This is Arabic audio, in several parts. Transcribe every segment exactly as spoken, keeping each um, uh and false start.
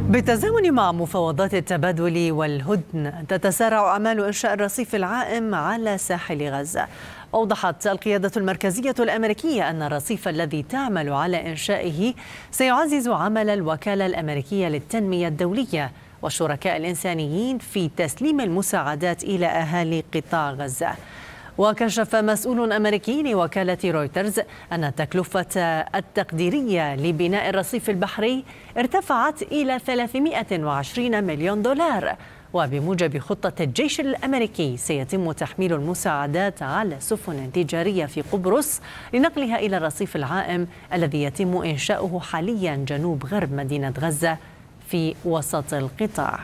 بالتزامن مع مفاوضات التبادل والهدنة تتسارع آمال إنشاء الرصيف العائم على ساحل غزة. أوضحت القيادة المركزية الأمريكية أن الرصيف الذي تعمل على إنشائه سيعزز عمل الوكالة الأمريكية للتنمية الدولية والشركاء الإنسانيين في تسليم المساعدات إلى أهالي قطاع غزة. وكشف مسؤول أمريكي لوكالة رويترز أن التكلفة التقديرية لبناء الرصيف البحري ارتفعت إلى ثلاثمائة وعشرين مليون دولار، وبموجب خطة الجيش الأمريكي سيتم تحميل المساعدات على سفن تجارية في قبرص لنقلها إلى الرصيف العائم الذي يتم إنشاؤه حاليا جنوب غرب مدينة غزة في وسط القطاع.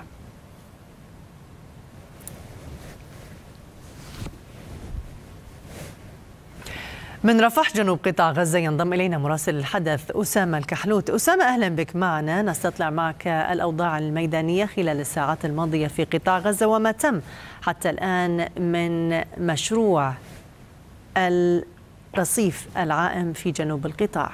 من رفح جنوب قطاع غزة ينضم إلينا مراسل الحدث أسامة الكحلوت. أسامة، أهلا بك معنا، نستطلع معك الأوضاع الميدانية خلال الساعات الماضية في قطاع غزة وما تم حتى الآن من مشروع الرصيف العائم في جنوب القطاع.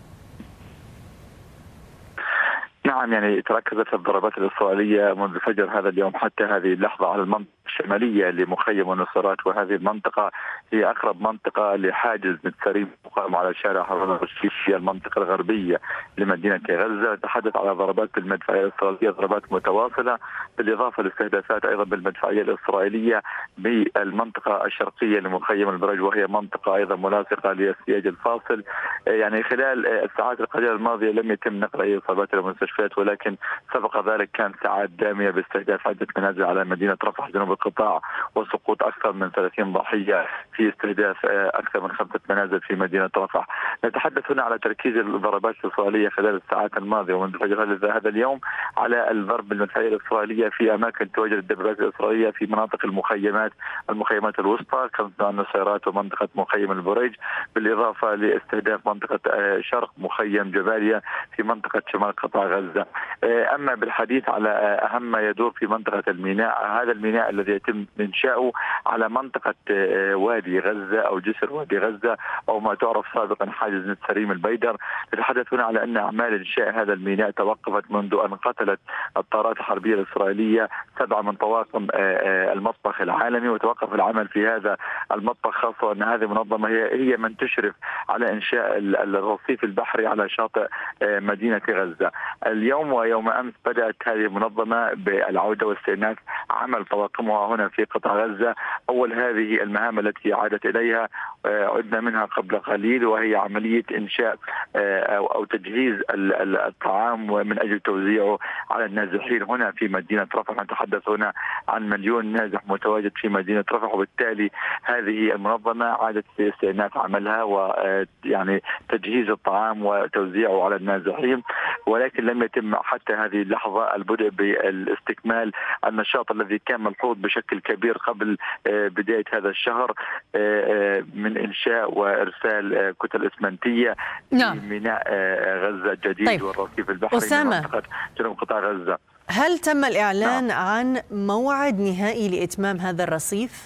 نعم، يعني تركزت الضربات الإسرائيلية منذ فجر هذا اليوم حتى هذه اللحظة على المنطقة الشمالية لمخيم النصيرات، وهذه المنطقة هي أقرب منطقة لحاجز متسريب مقام على شارع هارون الرشيد في المنطقة الغربية لمدينة غزة. تحدث على ضربات بالمدفعية الإسرائيلية، ضربات متواصلة بالإضافة لاستهدافات أيضا بالمدفعية الإسرائيلية بالمنطقة الشرقية لمخيم البرج، وهي منطقة أيضا ملاصقة للسياج الفاصل. يعني خلال الساعات القليلة الماضية لم يتم نقل أي إصابات إلى المستشفيات، ولكن سبق ذلك كان ساعات دامية باستهداف عدة منازل على مدينة رفح جنوب القطاع وسقوط أكثر من ثلاثين ضحية في استهداف أكثر من خمسة منازل في مدينة رفح. نتحدث هنا على تركيز الضربات الإسرائيلية خلال الساعات الماضية ومنذ فجر هذا اليوم على الضرب بالمدفعية الإسرائيلية في أماكن تواجد الدبابات الإسرائيلية في مناطق المخيمات المخيمات الوسطى كمثل النصيرات ومنطقة مخيم البريج، بالإضافة لاستهداف منطقة شرق مخيم جباليا في منطقة شمال قطاع غزة. أما بالحديث على أهم ما يدور في منطقة الميناء، هذا الميناء الذي يتم إنشاؤه على منطقة وادي غزة أو جسر وادي غزة أو ما تعرف سابقا حاجز نتسريم البيدر. نتحدث هنا على أن أعمال إنشاء هذا الميناء توقفت منذ أن قتلت الطائرات الحربية الإسرائيلية سبعة من طواقم المطبخ العالمي، وتوقف العمل في هذا المطبخ، خاصة أن هذه المنظمة هي هي من تشرف على إنشاء الرصيف البحري على شاطئ مدينة غزة. اليوم ويوم أمس بدأت هذه المنظمة بالعودة واستئناف عمل طواقمها هنا في قطاع غزة. أول هذه المهام التي عادت إليها عدنا منها قبل قليل، وهي عملية إنشاء أو تجهيز الطعام من أجل توزيعه على النازحين هنا في مدينة رفح. نتحدث هنا عن مليون نازح متواجد في مدينة رفح، وبالتالي هذه المنظمة عادت في استئناف عملها ويعني تجهيز الطعام وتوزيعه على النازحين، ولكن لم يتم حتى هذه اللحظة البدء بالاستكمال النشاط الذي كان ملحوظ بشكل كبير قبل بداية هذا الشهر من إنشاء وإرسال كتل إسمنتية نعم. في ميناء غزة الجديد. طيب. والرصيف البحري أسامة، من منطقة جنوب قطاع غزة. هل تم الإعلان نعم. عن موعد نهائي لإتمام هذا الرصيف؟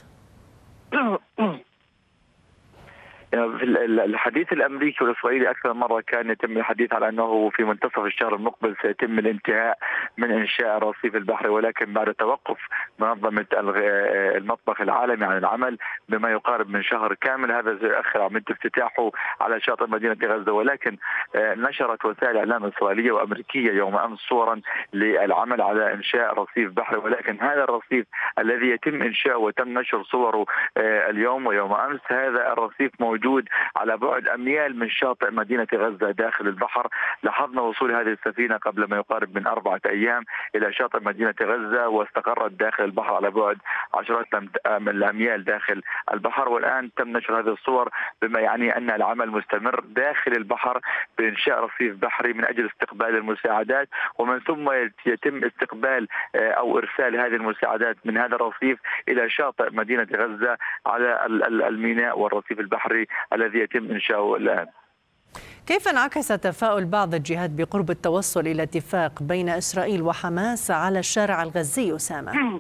في الحديث الامريكي والاسرائيلي اكثر مره كان يتم الحديث على انه في منتصف الشهر المقبل سيتم الانتهاء من انشاء الرصيف البحري، ولكن بعد توقف منظمه المطبخ العالمي عن العمل بما يقارب من شهر كامل، هذا سيؤخر عمليه افتتاحه على شاطئ مدينه غزه. ولكن نشرت وسائل اعلام اسرائيليه وامريكيه يوم امس صورا للعمل على انشاء رصيف بحري، ولكن هذا الرصيف الذي يتم انشاؤه وتم نشر صوره اليوم ويوم امس، هذا الرصيف موجود على بعد أميال من شاطئ مدينة غزة داخل البحر. لاحظنا وصول هذه السفينة قبل ما يقارب من أربعة أيام إلى شاطئ مدينة غزة، واستقرت داخل البحر على بعد عشرات الأميال داخل البحر، والآن تم نشر هذه الصور بما يعني أن العمل مستمر داخل البحر بإنشاء رصيف بحري من أجل استقبال المساعدات، ومن ثم يتم استقبال أو إرسال هذه المساعدات من هذا الرصيف إلى شاطئ مدينة غزة على الميناء والرصيف البحري الذي يتم إنشاؤه الآن. كيف انعكس تفاؤل بعض الجهات بقرب التوصل إلى اتفاق بين إسرائيل وحماس على الشارع الغزي أسامة؟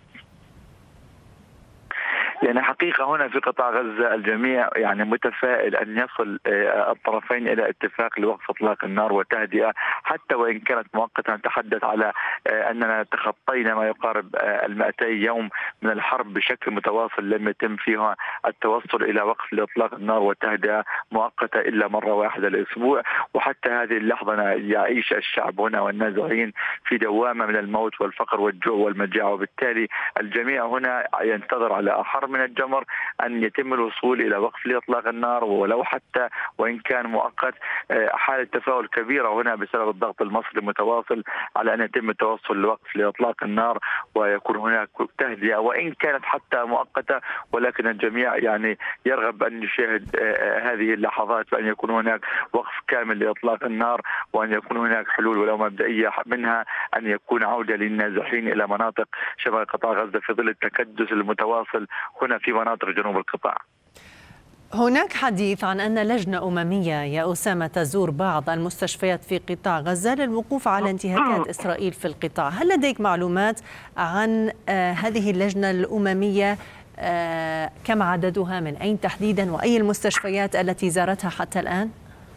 يعني حقيقة هنا في قطاع غزة الجميع يعني متفائل أن يصل الطرفين إلى اتفاق لوقف إطلاق النار وتهدئة حتى وإن كانت مؤقتا. نتحدث على أننا تخطينا ما يقارب المائتي يوم من الحرب بشكل متواصل، لم يتم فيها التوصل إلى وقف لإطلاق النار وتهدئة مؤقتة إلا مرة واحدة الأسبوع. وحتى هذه اللحظة يعيش الشعب هنا والنازحين في دوامة من الموت والفقر والجوع والمجاعة، وبالتالي الجميع هنا ينتظر على أحر من الجمر أن يتم الوصول إلى وقف لإطلاق النار ولو حتى وإن كان مؤقت. حالة تفاؤل كبيرة هنا بسبب الضغط المصري المتواصل على أن يتم التوصل لوقف لإطلاق النار ويكون هناك تهدئة وإن كانت حتى مؤقتة، ولكن الجميع يعني يرغب أن يشاهد هذه اللحظات بأن يكون هناك وقف كامل لإطلاق النار وأن يكون هناك حلول ولو مبدئية، منها أن يكون عودة للنازحين إلى مناطق شمال قطاع غزة في ظل التكدس المتواصل هنا في مناطق جنوب القطاع. هناك حديث عن أن لجنة أممية يا أسامة تزور بعض المستشفيات في قطاع غزة للوقوف على انتهاكات إسرائيل في القطاع، هل لديك معلومات عن آه هذه اللجنة الأممية؟ آه كم عددها، من أين تحديدا، وأي المستشفيات التي زارتها حتى الآن؟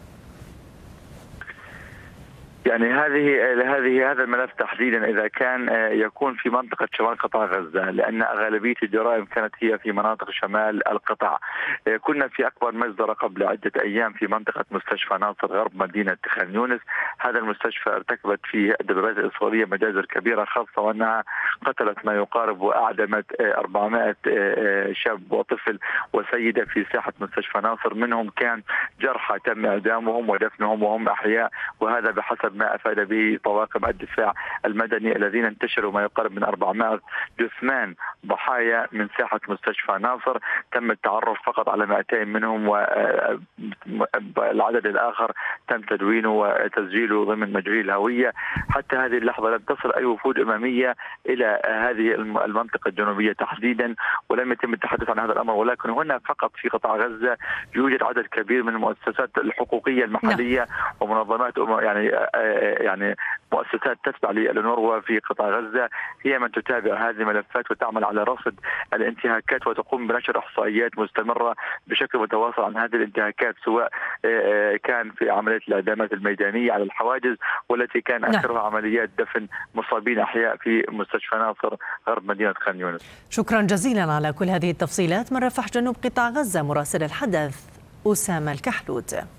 يعني هذه هذه هذا الملف تحديدا اذا كان يكون في منطقه شمال قطاع غزه، لان غالبيه الجرائم كانت هي في مناطق شمال القطاع. كنا في اكبر مجزره قبل عده ايام في منطقه مستشفى ناصر غرب مدينه خان يونس. هذا المستشفى ارتكبت فيه الدبابات الاسرائيليه مجازر كبيره، خاصه وانها قتلت ما يقارب واعدمت أربعمائة شاب وطفل وسيده في ساحه مستشفى ناصر، منهم كان جرحى تم اعدامهم ودفنهم وهم احياء، وهذا بحسب ما افاد به طواقم الدفاع المدني الذين انتشروا ما يقارب من أربعمائة جثمان ضحايا من ساحه مستشفى ناصر. تم التعرف فقط على مائتين منهم، والعدد الاخر تم تدوينه وتسجيله ضمن مجري الهويه. حتى هذه اللحظه لم تصل اي وفود امميه الى هذه المنطقه الجنوبيه تحديدا، ولم يتم التحدث عن هذا الامر، ولكن هنا فقط في قطاع غزه يوجد عدد كبير من المؤسسات الحقوقيه المحليه ومنظمات يعني يعني مؤسسات تتبع للأونروا في قطاع غزة هي من تتابع هذه الملفات وتعمل على رصد الانتهاكات وتقوم بنشر احصائيات مستمره بشكل متواصل عن هذه الانتهاكات، سواء كان في عمليه الاعدامات الميدانيه على الحواجز والتي كان اخرها عمليات دفن مصابين احياء في مستشفى ناصر غرب مدينه خان يونس. شكرا جزيلا على كل هذه التفصيلات من رفح جنوب قطاع غزه مراسل الحدث أسامة الكحلوت.